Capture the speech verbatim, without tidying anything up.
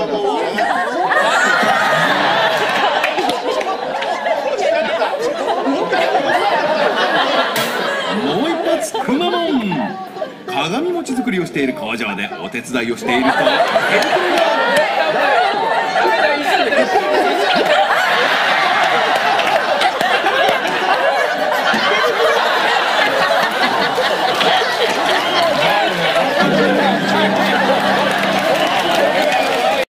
もう一発くまモン。鏡餅作りをしている工場でお手伝いをしていると、手袋が